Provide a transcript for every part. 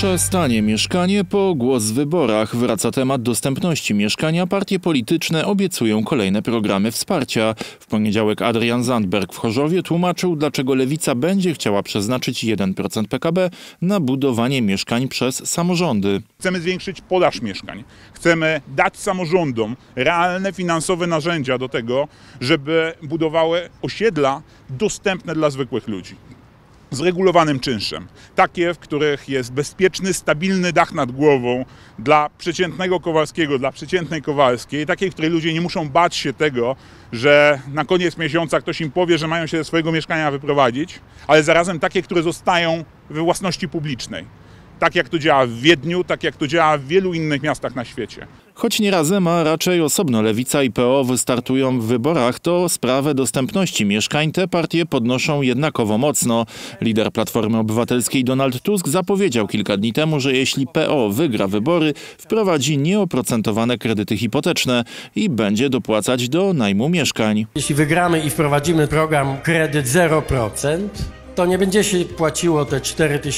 Nasze stanie mieszkanie po głos w wyborach. Wraca temat dostępności mieszkania. Partie polityczne obiecują kolejne programy wsparcia. W poniedziałek Adrian Zandberg w Chorzowie tłumaczył, dlaczego Lewica będzie chciała przeznaczyć 1% PKB na budowanie mieszkań przez samorządy. Chcemy zwiększyć podaż mieszkań. Chcemy dać samorządom realne finansowe narzędzia do tego, żeby budowały osiedla dostępne dla zwykłych ludzi. Z regulowanym czynszem. Takie, w których jest bezpieczny, stabilny dach nad głową dla przeciętnego Kowalskiego, dla przeciętnej Kowalskiej. Takie, w której ludzie nie muszą bać się tego, że na koniec miesiąca ktoś im powie, że mają się ze swojego mieszkania wyprowadzić, ale zarazem takie, które zostają we własności publicznej. Tak jak to działa w Wiedniu, tak jak to działa w wielu innych miastach na świecie. Choć nie razem, a raczej osobno Lewica i PO wystartują w wyborach, to sprawę dostępności mieszkań te partie podnoszą jednakowo mocno. Lider Platformy Obywatelskiej Donald Tusk zapowiedział kilka dni temu, że jeśli PO wygra wybory, wprowadzi nieoprocentowane kredyty hipoteczne i będzie dopłacać do najmu mieszkań. Jeśli wygramy i wprowadzimy program kredyt 0%, to nie będzie się płaciło te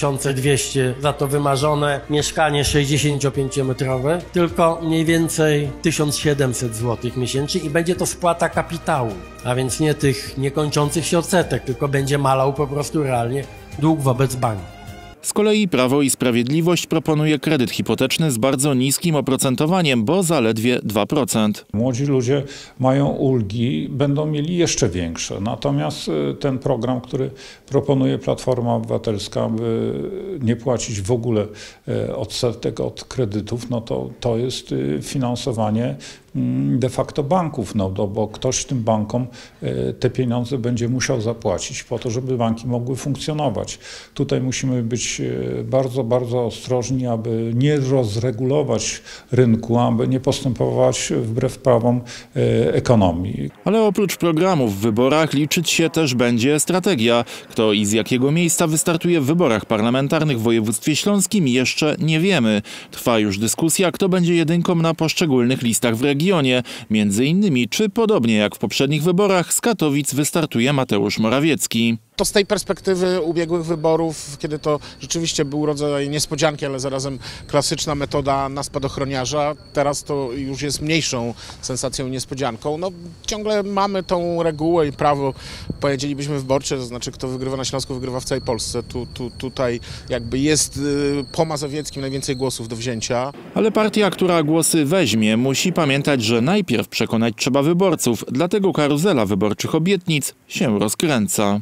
4200 za to wymarzone mieszkanie 65-metrowe, tylko mniej więcej 1700 zł miesięcznie i będzie to spłata kapitału, a więc nie tych niekończących się odsetek, tylko będzie malał po prostu realnie dług wobec banku. Z kolei Prawo i Sprawiedliwość proponuje kredyt hipoteczny z bardzo niskim oprocentowaniem, bo zaledwie 2%. Młodzi ludzie mają ulgi, będą mieli jeszcze większe. Natomiast ten program, który proponuje Platforma Obywatelska, by nie płacić w ogóle odsetek od kredytów, no to jest finansowanie de facto banków, no bo ktoś tym bankom te pieniądze będzie musiał zapłacić po to, żeby banki mogły funkcjonować. Tutaj musimy być bardzo, bardzo ostrożni, aby nie rozregulować rynku, aby nie postępować wbrew prawom ekonomii. Ale oprócz programów w wyborach liczyć się też będzie strategia. Kto i z jakiego miejsca wystartuje w wyborach parlamentarnych w województwie śląskim jeszcze nie wiemy. Trwa już dyskusja, kto będzie jedynką na poszczególnych listach w regionie. Między innymi, czy podobnie jak w poprzednich wyborach, z Katowic wystartuje Mateusz Morawiecki. To z tej perspektywy ubiegłych wyborów, kiedy to rzeczywiście był rodzaj niespodzianki, ale zarazem klasyczna metoda na spadochroniarza, teraz to już jest mniejszą sensacją, niespodzianką. No, ciągle mamy tą regułę i prawo, powiedzielibyśmy wyborcze, to znaczy kto wygrywa na Śląsku, wygrywa w całej Polsce. Tutaj jakby jest po Mazowieckim najwięcej głosów do wzięcia. Ale partia, która głosy weźmie, musi pamiętać, że najpierw przekonać trzeba wyborców, dlatego karuzela wyborczych obietnic się rozkręca.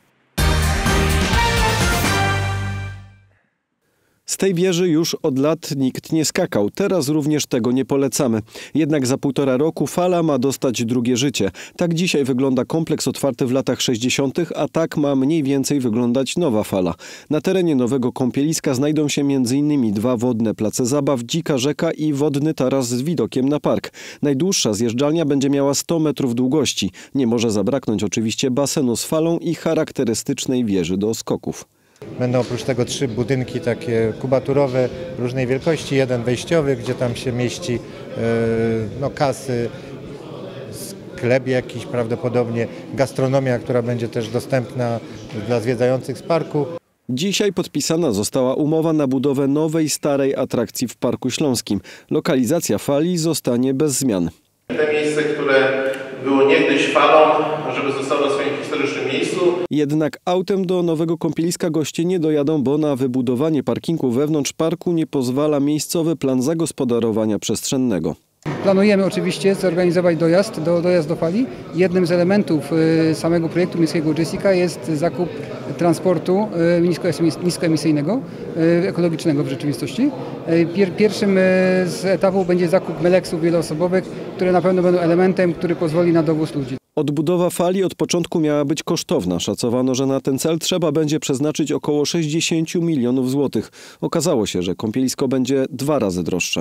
Z tej wieży już od lat nikt nie skakał. Teraz również tego nie polecamy. Jednak za 1,5 roku fala ma dostać drugie życie. Tak dzisiaj wygląda kompleks otwarty w latach 60., a tak ma mniej więcej wyglądać nowa fala. Na terenie nowego kąpieliska znajdą się m.in. 2 wodne place zabaw, dzika rzeka i wodny taras z widokiem na park. Najdłuższa zjeżdżalnia będzie miała 100 metrów długości. Nie może zabraknąć oczywiście basenu z falą i charakterystycznej wieży do skoków. Będą oprócz tego 3 budynki takie kubaturowe różnej wielkości, jeden wejściowy, gdzie tam się mieści kasy, sklep jakiś prawdopodobnie, gastronomia, która będzie też dostępna dla zwiedzających z parku. Dzisiaj podpisana została umowa na budowę nowej, starej atrakcji w Parku Śląskim. Lokalizacja fali zostanie bez zmian. Te miejsce, które było niegdyś falą, żeby zostało na swoim historycznym miejscu. Jednak autem do nowego kąpieliska goście nie dojadą, bo na wybudowanie parkingu wewnątrz parku nie pozwala miejscowy plan zagospodarowania przestrzennego. Planujemy oczywiście zorganizować dojazd do fali. Jednym z elementów samego projektu miejskiego Jessica jest zakup transportu niskoemisyjnego, ekologicznego w rzeczywistości. Pierwszym z etapów będzie zakup meleksów wieloosobowych, które na pewno będą elementem, który pozwoli na dowóz ludzi. Odbudowa fali od początku miała być kosztowna. Szacowano, że na ten cel trzeba będzie przeznaczyć około 60 milionów złotych. Okazało się, że kąpielisko będzie 2 razy droższe.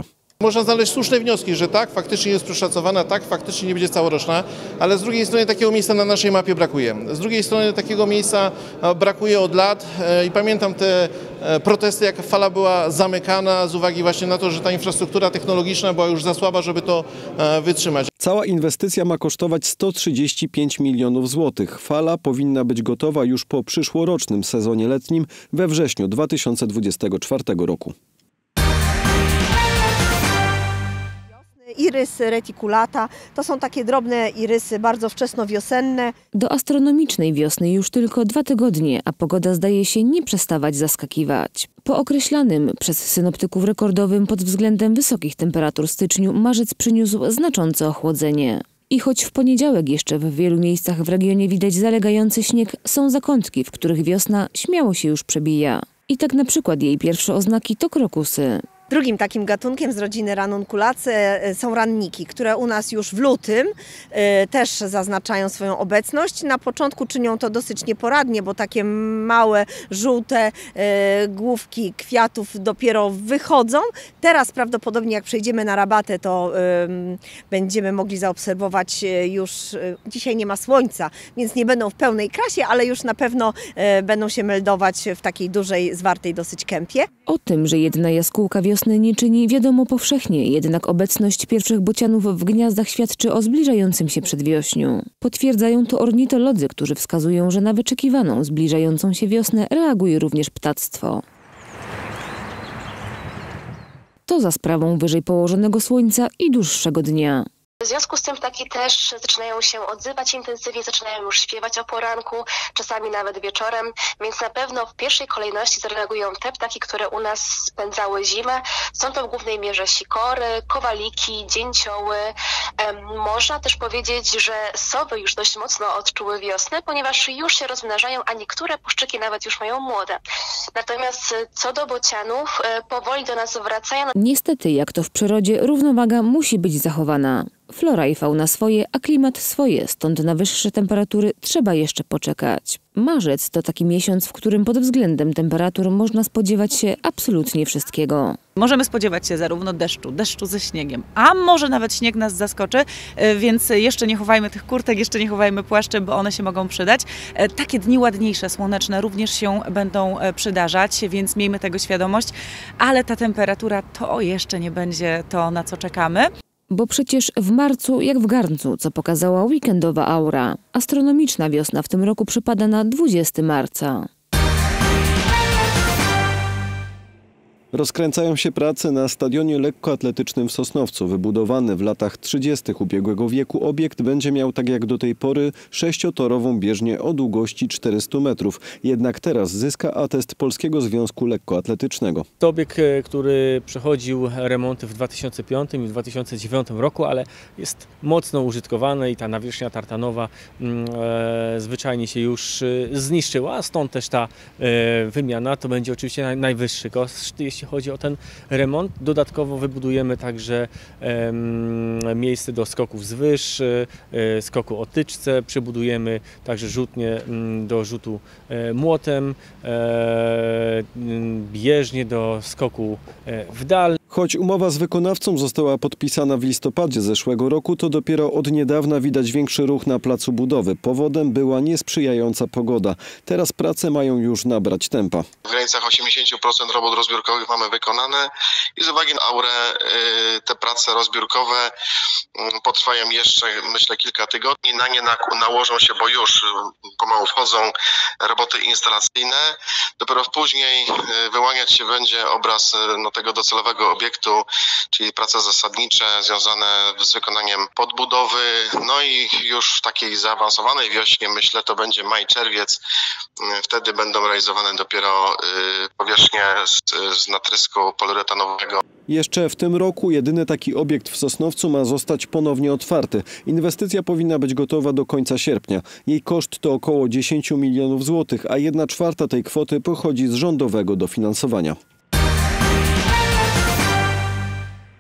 Można znaleźć słuszne wnioski, że tak, faktycznie jest przeszacowana, tak, faktycznie nie będzie całoroczna, ale z drugiej strony takiego miejsca na naszej mapie brakuje. Z drugiej strony takiego miejsca brakuje od lat i pamiętam te protesty, jak fala była zamykana z uwagi właśnie na to, że ta infrastruktura technologiczna była już za słaba, żeby to wytrzymać. Cała inwestycja ma kosztować 135 milionów złotych. Fala powinna być gotowa już po przyszłorocznym sezonie letnim we wrześniu 2024 roku. Irys reticulata to są takie drobne irysy, bardzo wczesnowiosenne. Do astronomicznej wiosny już tylko 2 tygodnie, a pogoda zdaje się nie przestawać zaskakiwać. Po określanym przez synoptyków rekordowym pod względem wysokich temperatur styczniu marzec przyniósł znaczące ochłodzenie. I choć w poniedziałek jeszcze w wielu miejscach w regionie widać zalegający śnieg, są zakątki, w których wiosna śmiało się już przebija. I tak na przykład jej pierwsze oznaki to krokusy. Drugim takim gatunkiem z rodziny Ranunculaceae są ranniki, które u nas już w lutym też zaznaczają swoją obecność. Na początku czynią to dosyć nieporadnie, bo takie małe, żółte główki kwiatów dopiero wychodzą. Teraz prawdopodobnie jak przejdziemy na rabatę, to będziemy mogli zaobserwować już, dzisiaj nie ma słońca, więc nie będą w pełnej krasie, ale już na pewno będą się meldować w takiej dużej, zwartej dosyć kępie. O tym, że jedna jaskółka wiosny nie czyni, wiadomo powszechnie, jednak obecność pierwszych bocianów w gniazdach świadczy o zbliżającym się przedwiośniu. Potwierdzają to ornitolodzy, którzy wskazują, że na wyczekiwaną, zbliżającą się wiosnę reaguje również ptactwo. To za sprawą wyżej położonego słońca i dłuższego dnia. W związku z tym ptaki też zaczynają się odzywać intensywnie, zaczynają już śpiewać o poranku, czasami nawet wieczorem, więc na pewno w pierwszej kolejności zareagują te ptaki, które u nas spędzały zimę. Są to w głównej mierze sikory, kowaliki, dzięcioły. Można też powiedzieć, że sowy już dość mocno odczuły wiosnę, ponieważ już się rozmnażają, a niektóre puszczyki nawet już mają młode. Natomiast co do bocianów, powoli do nas wracają. Niestety, jak to w przyrodzie, równowaga musi być zachowana. Flora i fauna swoje, a klimat swoje, stąd na wyższe temperatury trzeba jeszcze poczekać. Marzec to taki miesiąc, w którym pod względem temperatur można spodziewać się absolutnie wszystkiego. Możemy spodziewać się zarówno deszczu ze śniegiem, a może nawet śnieg nas zaskoczy, więc jeszcze nie chowajmy tych kurtek, jeszcze nie chowajmy płaszczy, bo one się mogą przydać. Takie dni ładniejsze, słoneczne również się będą przydarzać, więc miejmy tego świadomość, ale ta temperatura to jeszcze nie będzie to, na co czekamy. Bo przecież w marcu jak w garncu, co pokazała weekendowa aura. Astronomiczna wiosna w tym roku przypada na 20 marca. Rozkręcają się prace na stadionie lekkoatletycznym w Sosnowcu. Wybudowany w latach 30. ubiegłego wieku obiekt będzie miał, tak jak do tej pory, 6-torową bieżnię o długości 400 metrów. Jednak teraz zyska atest Polskiego Związku Lekkoatletycznego. To obiekt, który przechodził remonty w 2005 i w 2009 roku, ale jest mocno użytkowany i ta nawierzchnia tartanowa zwyczajnie się już zniszczyła, a stąd też ta wymiana to będzie oczywiście najwyższy koszt, jeśli chodzi o ten remont. Dodatkowo wybudujemy także miejsce do skoków z wyż, skoku o tyczce, przebudujemy także rzutnię do rzutu młotem, bieżnię do skoku w dal. Choć umowa z wykonawcą została podpisana w listopadzie zeszłego roku, to dopiero od niedawna widać większy ruch na placu budowy. Powodem była niesprzyjająca pogoda. Teraz prace mają już nabrać tempa. W granicach 80% robót rozbiórkowych mamy wykonane i z uwagi na aurę te prace rozbiórkowe potrwają jeszcze, myślę, kilka tygodni. Na nie nałożą się, bo już pomału wchodzą roboty instalacyjne. Dopiero później wyłaniać się będzie obraz tego docelowego obiektu, czyli prace zasadnicze związane z wykonaniem podbudowy. No i już w takiej zaawansowanej wiośnie, myślę, to będzie maj, czerwiec. Wtedy będą realizowane dopiero powierzchnie z natrysku poliuretanowego. Jeszcze w tym roku jedyny taki obiekt w Sosnowcu ma zostać ponownie otwarty. Inwestycja powinna być gotowa do końca sierpnia. Jej koszt to około 10 milionów złotych, a 1/4 tej kwoty pochodzi z rządowego dofinansowania.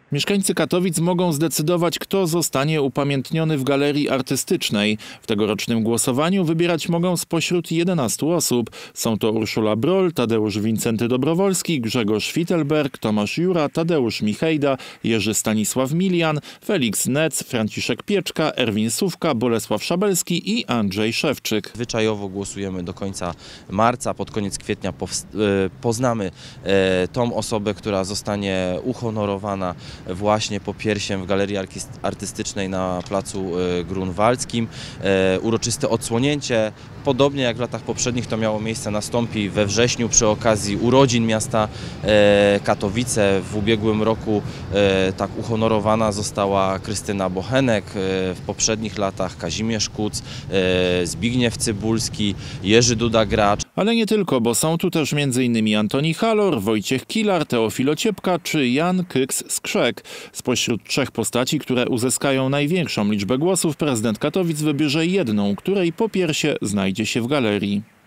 Mieszkańcy Katowic mogą zdecydować, kto zostanie upamiętniony w galerii artystycznej. W tegorocznym głosowaniu wybierać mogą spośród 11 osób. Są to Urszula Broll, Tadeusz Wincenty Dobrowolski, Grzegorz Fittelberg, Tomasz Jura, Tadeusz Michejda, Jerzy Stanisław Milian, Felix Nec, Franciszek Pieczka, Erwin Sówka, Bolesław Szabelski i Andrzej Szewczyk. Zwyczajowo głosujemy do końca marca, pod koniec kwietnia poznamy tą osobę, która zostanie uhonorowana właśnie popiersiem w Galerii Artystycznej na Placu Grunwaldzkim. Uroczyste odsłonięcie, podobnie jak w latach poprzednich to miało miejsce, nastąpi we wrześniu przy okazji urodzin miasta Katowice. W ubiegłym roku tak uhonorowana została Krystyna Bochenek, w poprzednich latach Kazimierz Kuc, Zbigniew Cybulski, Jerzy Duda-Gracz. Ale nie tylko, bo są tu też m.in. Antoni Halor, Wojciech Kilar, Teofilo Ciepka czy Jan Kyks-Skrzek. Spośród 3 postaci, które uzyskają największą liczbę głosów, prezydent Katowic wybierze jedną, której popiersie znajdzie się w galerii.